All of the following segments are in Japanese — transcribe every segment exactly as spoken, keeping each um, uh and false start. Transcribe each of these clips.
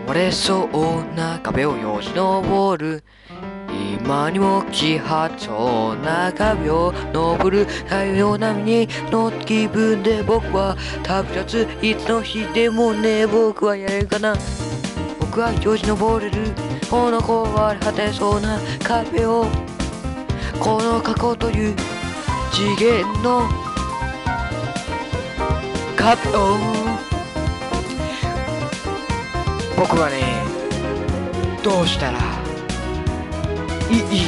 割れそうな壁をよじ登る。今にも気張そうな壁を登る。太陽並みの気分で僕は旅立つ。いつの日でもね、僕はやれるかな。僕はよじ登れる。この壊れ果てそうな壁を、この過去という次元の壁を。僕はね、どうしたらいい？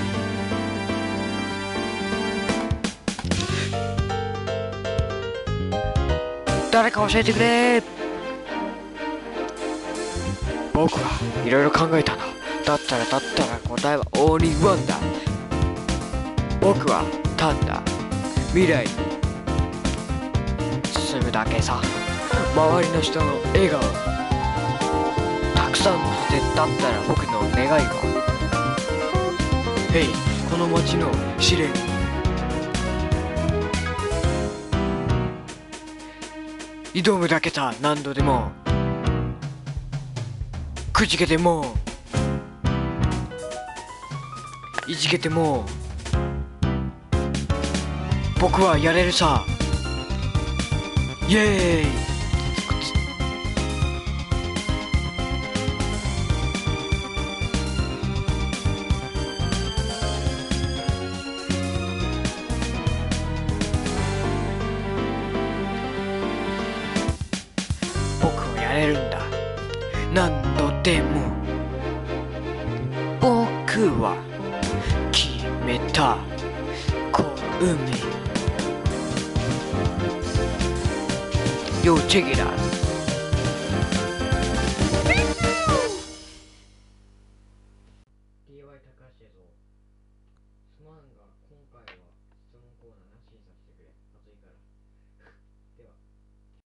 誰か教えてくれ。僕はいろいろ考えたの。だったらだったら答えはオンリーワンだ。僕は単な未来に進むだけさ。周りの人の笑顔たくさん乗せて、だったら僕の願いは、へい、この街の試練挑むだけさ。何度でもくじけてもいじけても僕はやれるさ。イエーイ。僕はやれるんだ。何度でも。僕は決めた。この海。Yo, check it out. ディーアイワイ 高橋映像。すまんが今回は質問コーナーなしにさせてくれ。暑いから。では。